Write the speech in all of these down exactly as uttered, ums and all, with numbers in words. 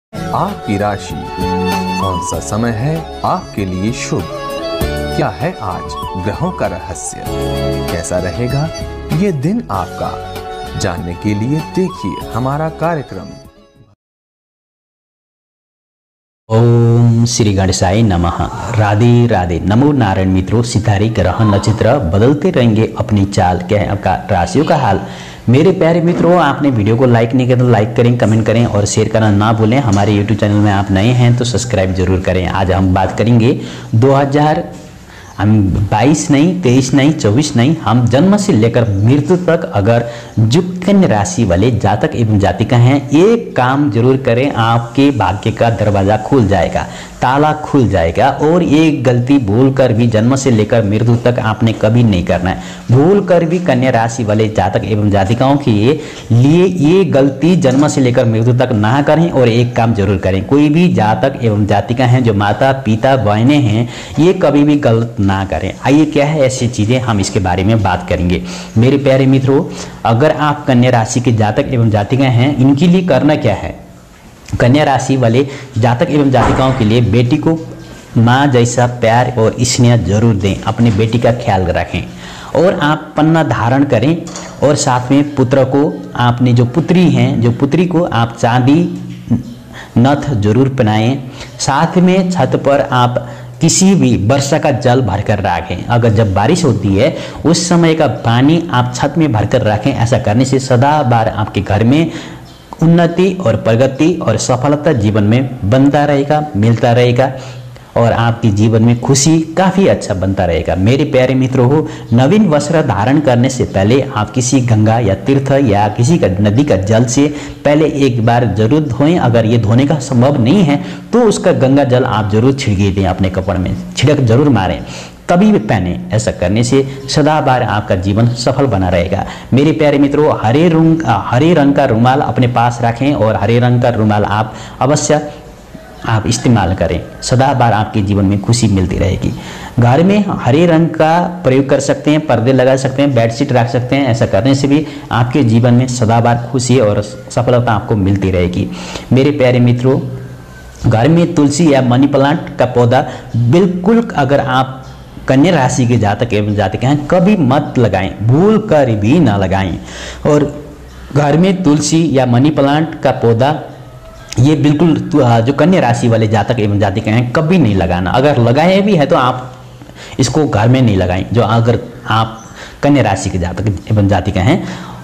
आपकी राशि, कौन सा समय है आपके लिए शुभ? क्या है आज ग्रहों का रहस्य? कैसा रहेगा ये दिन आपका? जानने के लिए देखिए हमारा कार्यक्रम। ओम श्री गणेशाय नमः। राधे राधे। नमो नारायण मित्रों, सितारे ग्रह नक्षत्र बदलते रहेंगे अपनी चाल। क्या है आपका राशियों का हाल? मेरे प्यारे मित्रों, आपने वीडियो को लाइक नहीं किया तो लाइक करें, कमेंट करें और शेयर करना ना भूलें। हमारे यूट्यूब चैनल में आप नए हैं तो सब्सक्राइब जरूर करें। आज हम बात करेंगे दो हज़ार हम बाईस नहीं, तेईस नहीं, चौबीस नहीं, हम जन्म से लेकर मृत्यु तक अगर जो कन्या राशि वाले जातक एवं जातिका हैं, एक काम जरूर करें, आपके भाग्य का दरवाजा खुल जाएगा, ताला खुल जाएगा। और एक गलती भूल कर भी जन्म से लेकर मृत्यु तक आपने कभी नहीं करना है। भूल कर भी कन्या राशि वाले जातक एवं जातिकाओं के लिए ये गलती जन्म से लेकर मृत्यु तक ना करें और एक काम जरूर करें। कोई भी जातक एवं जातिका हैं जो माता पिता बहनें हैं, ये कभी भी गलत ना करें। आइए क्या है ऐसी चीजें, हम इसके बारे में बात करेंगे। मेरे प्यारे मित्रों, अगर आप कन्या राशि के जातक एवं जातिका हैं, इनके लिए करना क्या है? कन्या राशि वाले जातक एवं जातिकाओं के लिए बेटी को माँ जैसा प्यार और स्नेह जरूर दें। अपनी बेटी का ख्याल रखें और आप पन्ना धारण करें। और साथ में पुत्र को, आपने जो पुत्री हैं, जो पुत्री को आप चांदी नथ जरूर पहनाएं। साथ में छत पर आप किसी भी वर्षा का जल भरकर रखें। अगर जब बारिश होती है उस समय का पानी आप छत में भरकर रखें। ऐसा करने से सदा बार आपके घर में उन्नति और प्रगति और सफलता जीवन में बनता रहेगा, मिलता रहेगा और आपके जीवन में खुशी काफ़ी अच्छा बनता रहेगा। मेरे प्यारे मित्रों हो, नवीन वस्त्र धारण करने से पहले आप किसी गंगा या तीर्थ या किसी का नदी का जल से पहले एक बार जरूर धोएं। अगर ये धोने का संभव नहीं है तो उसका गंगा जल आप जरूर छिड़के दें, अपने कपड़े में छिड़क जरूर मारें, कभी भी पहने। ऐसा करने से सदा बार आपका जीवन सफल बना रहेगा। मेरे प्यारे मित्रों, हरे रंग हरे रंग का रुमाल अपने पास रखें और हरे रंग का रुमाल आप अवश्य आप इस्तेमाल करें। सदा बार आपके जीवन में खुशी मिलती रहेगी। घर में हरे रंग का प्रयोग कर सकते हैं, पर्दे लगा सकते हैं, बेडशीट रख सकते हैं। ऐसा करने से भी आपके जीवन में सदा बार खुशी और सफलता आपको मिलती रहेगी। मेरे प्यारे मित्रों, घर में तुलसी या मनी प्लांट का पौधा बिल्कुल, अगर आप कन्या राशि के जातक एवं जातिका हैं, कभी मत लगाएं, भूल कर भी ना लगाएं। और घर में तुलसी या मनी प्लांट का पौधा ये बिल्कुल जो कन्या राशि वाले जातक एवं जातिका हैं कभी नहीं लगाना। अगर लगाए भी है तो आप इसको घर में नहीं लगाएं। जो अगर आप कन्या राशि के जातक एवं जातिका हैं,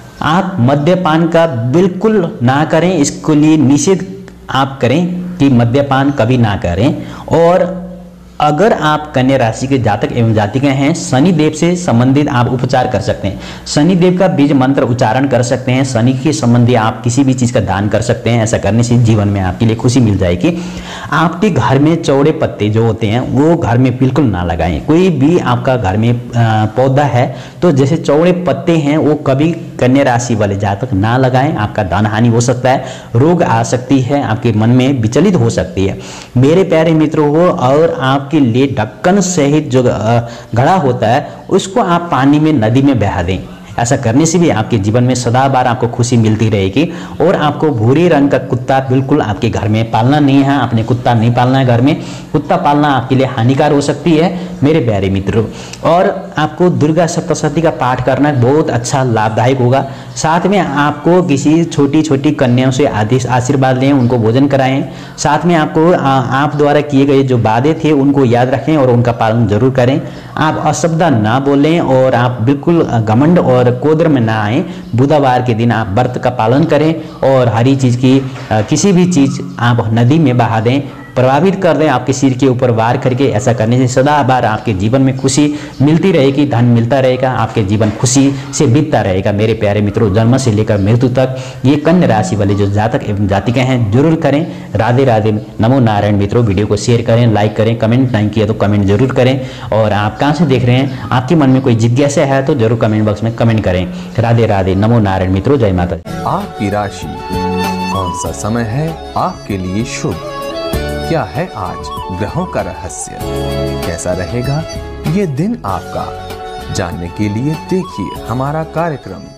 आप मद्यपान का बिल्कुल ना करें। इसके लिए निषेध आप करें कि मद्यपान कभी ना करें। और अगर आप कन्या राशि के जातक एवं जातिका हैं, शनि देव से संबंधित आप उपचार कर सकते हैं। शनि देव का बीज मंत्र उच्चारण कर सकते हैं। शनि के संबंधी आप किसी भी चीज का दान कर सकते हैं। ऐसा करने से जीवन में आपके लिए खुशी मिल जाएगी। आपके घर में चौड़े पत्ते जो होते हैं वो घर में बिल्कुल ना लगाएं। कोई भी आपका घर में पौधा है तो जैसे चौड़े पत्ते हैं वो कभी कन्या राशि वाले जातक ना लगाएं। आपका धन हानि हो सकता है, रोग आ सकती है, आपके मन में विचलित हो सकती है। मेरे प्यारे मित्रों हो, और आपके लिए ढक्कन सहित जो घड़ा होता है उसको आप पानी में, नदी में बहा दें। ऐसा करने से भी आपके जीवन में सदा बार आपको खुशी मिलती रहेगी। और आपको भूरे रंग का कुत्ता बिल्कुल आपके घर में पालना नहीं है। आपने कुत्ता नहीं पालना है घर में। कुत्ता पालना आपके लिए हानिकारक हो सकती है मेरे प्यारे मित्रों। और आपको दुर्गा सप्तशती का पाठ करना बहुत अच्छा लाभदायक होगा। साथ में आपको किसी छोटी छोटी कन्याओं से आशीर्वाद लें, उनको भोजन कराएं। साथ में आपको आप द्वारा किए गए जो वादे थे उनको याद रखें और उनका पालन जरूर करें। आप अशब्द ना बोलें और आप बिल्कुल घमंड और क्रोध में ना आए। बुधवार के दिन आप व्रत का पालन करें और हरी चीज की किसी भी चीज आप नदी में बहा दें, प्रभावित कर दें आपके सिर के ऊपर वार करके। ऐसा करने से सदा बार आपके जीवन में खुशी मिलती रहेगी, धन मिलता रहेगा, आपके जीवन खुशी से बीतता रहेगा। मेरे प्यारे मित्रों, जन्म से लेकर मृत्यु तक ये कन्या राशि वाले जो जातक एवं जातिका हैं जरूर करें। राधे राधे। नमो नारायण मित्रों, वीडियो को शेयर करें, लाइक करें, कमेंट नहीं किया तो कमेंट जरूर करें। और आप कहाँ से देख रहे हैं, आपके मन में कोई जिज्ञासा है तो जरूर कमेंट बॉक्स में कमेंट करें। राधे राधे। नमो नारायण मित्रों, जय माता। आपकी राशि, कौन सा समय है आपके लिए शुभ? क्या है आज ग्रहों का रहस्य? कैसा रहेगा ये दिन आपका? जानने के लिए देखिए हमारा कार्यक्रम।